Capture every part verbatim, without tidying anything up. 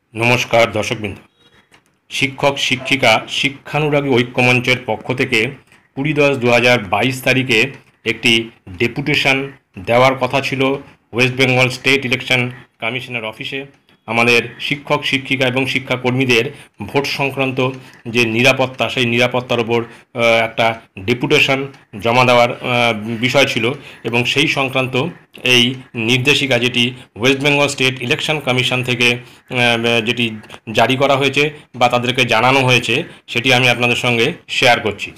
নমস্কার দর্শকবৃন্দ। শিক্ষক শিক্ষিকা শিক্ষানুরাগী ঐক্যমঞ্চের পক্ষ থেকে কুড়ি দশ দু হাজার বাইশ তারিখে একটি ডেপুটেশন দেওয়ার কথা ছিল ওয়েস্ট বেঙ্গল স্টেট ইলেকশন কমিশনের অফিসে। আমাদের শিক্ষক শিক্ষিকা এবং শিক্ষাকর্মীদের ভোট সংক্রান্ত যে নিরাপত্তা, সেই নিরাপত্তার ওপর একটা ডেপুটেশন জমা দেওয়ার বিষয় ছিল এবং সেই সংক্রান্ত এই নির্দেশিকা যেটি West Bengal State Election Commission থেকে যেটি জারি করা হয়েছে বা তাদেরকে জানানো হয়েছে, সেটি আমি আপনাদের সঙ্গে শেয়ার করছি।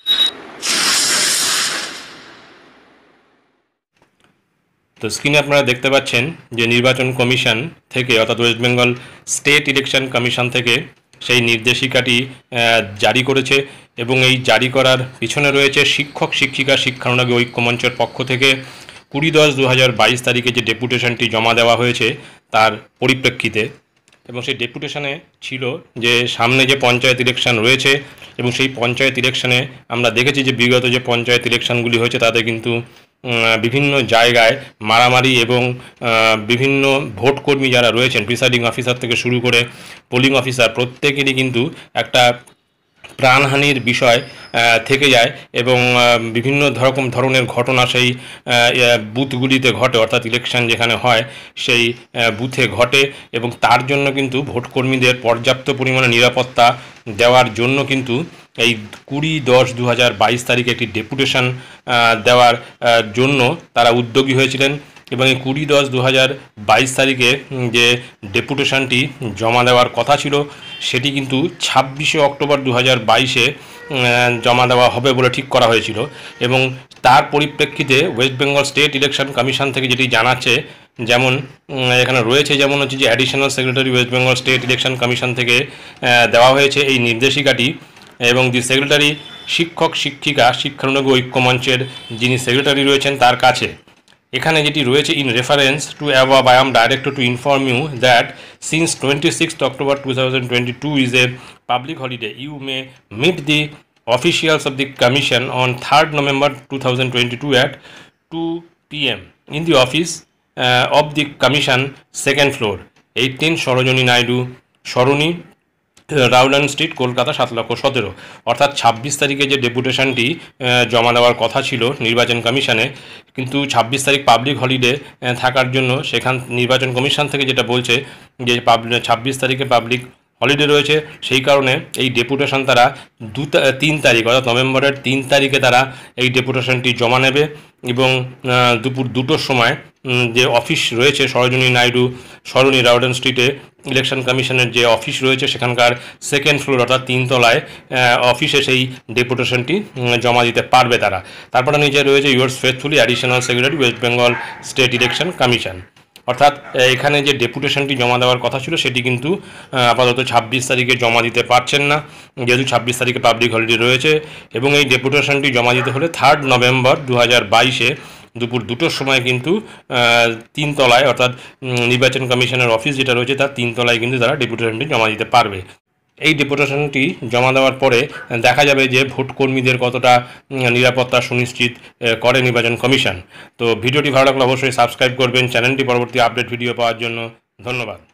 তো স্ক্রিনে আপনারা দেখতে পাচ্ছেন যে নির্বাচন কমিশন থেকে অর্থাৎ West Bengal State Election Commission থেকে সেই নির্দেশিকাটি জারি করেছে এবং এই জারি করার পিছনে রয়েছে শিক্ষক শিক্ষিকা শিক্ষানুরাগী ঐক্যমঞ্চের পক্ষ থেকে কুড়ি দশ দু হাজার বাইশ তারিখে যে ডেপুটেশনটি জমা দেওয়া হয়েছে তার পরিপ্রেক্ষিতে। এবং সেই ডেপুটেশনে ছিল যে সামনে যে পঞ্চায়েত ইলেকশন রয়েছে এবং সেই পঞ্চায়েত ইলেকশনে আমরা দেখেছি যে বিগত যে পঞ্চায়েত ইলেকশনগুলি হয়েছে তাতে কিন্তু বিভিন্ন জায়গায় মারামারি এবং বিভিন্ন ভোটকর্মী যারা রয়েছেন, প্রিসাইডিং অফিসার থেকে শুরু করে পোলিং অফিসার, প্রত্যেকেরই কিন্তু একটা প্রাণহানির বিষয় থেকে যায় এবং বিভিন্ন রকম ধরনের ঘটনা সেই বুথগুলিতে ঘটে, অর্থাৎ ইলেকশন যেখানে হয় সেই বুথে ঘটে। এবং তার জন্য কিন্তু ভোটকর্মীদের পর্যাপ্ত পরিমাণে নিরাপত্তা দেওয়ার জন্য কিন্তু এই কুড়ি দশ দু হাজার বাইশ তারিখে একটি ডেপুটেশন দেওয়ার জন্য তারা উদ্যোগী হয়েছিলেন। এবং এই কুড়ি দশ দু হাজার বাইশ তারিখে যে ডেপুটেশনটি জমা দেওয়ার কথা ছিল সেটি কিন্তু ছাব্বিশে অক্টোবর দু হাজার বাইশে জমা দেওয়া হবে বলে ঠিক করা হয়েছিল। এবং তার পরিপ্রেক্ষিতে West Bengal State Election Commission থেকে যেটি জানাচ্ছে, যেমন এখানে রয়েছে, যেমন হচ্ছে যে additional secretary West Bengal State Election Commission থেকে দেওয়া হয়েছে এই নির্দেশিকাটি। এবং দি সেক্রেটারি শিক্ষক শিক্ষিকা শিক্ষানুরাগী ঐক্যমঞ্চের যিনি সেক্রেটারি রয়েছেন তার কাছে এখানে যেটি রয়েছে, in reference to above I am directed to inform you that since twenty sixth October two thousand twenty two is a public holiday you may meet the officials of the commission on third November two thousand twenty-two at two p m in the office uh, of the commission second floor eighteen Sarojini Naidu Sarani Rowland Street, Kolkata সাত লক্ষ সতেরো। অর্থাৎ ছাব্বিশ তারিখে যে ডেপুটেশনটি জমা দেওয়ার কথা ছিল নির্বাচন কমিশনে, কিন্তু ছাব্বিশ তারিখ পাবলিক হলিডে থাকার জন্য সেখান নির্বাচন কমিশন থেকে যেটা বলছে যে ছাব্বিশ তারিখে পাবলিক হলিডে রয়েছে, সেই কারণে এই ডেপুটেশন তারা দু তিন তারিখ অর্থাৎ নভেম্বরের তিন তারিখে তারা এই ডেপুটেশনটি জমা নেবে। এবং দুপুর দুটোর সময় যে অফিস রয়েছে সরোজিনী নাইডু সরণি রাউল্যান্ড স্ট্রিটে ইলেকশন কমিশনের যে অফিস রয়েছে সেখানকার সেকেন্ড ফ্লোর অর্থাৎ তিনতলায় অফিসে সেই ডেপুটেশনটি জমা দিতে পারবে তারা। তারপরে নিচে রয়েছে yours faithfully additional secretary West Bengal State Election Commission. অর্থাৎ এখানে যে ডেপুটেশনটি জমা দেওয়ার কথা ছিল সেটি কিন্তু আপাতত ছাব্বিশ তারিখে জমা দিতে পারছেন না, যেহেতু ছাব্বিশ তারিখে পাবলিক হলিডে রয়েছে। এবং এই ডেপুটেশনটি জমা দিতে হলে থার্ড নভেম্বর দু হাজার বাইশে দুপুর দুটোর সময় কিন্তু তিনতলায় অর্থাৎ নির্বাচন কমিশনের অফিস যেটা রয়েছে তার তিনতলায় কিন্তু তারা ডেপুটেশনটি জমা দিতে পারবে। এই ডেপুটেশনটি জমা দেওয়ার পরে দেখা যাবে যে ভোটকর্মীদের কতটা নিরাপত্তা সুনিশ্চিত করে নির্বাচন কমিশন। তো ভিডিওটি ভালো লাগলে অবশ্যই সাবস্ক্রাইব করবেন চ্যানেলটি পরবর্তী আপডেট ভিডিও পাওয়ার জন্য। ধন্যবাদ।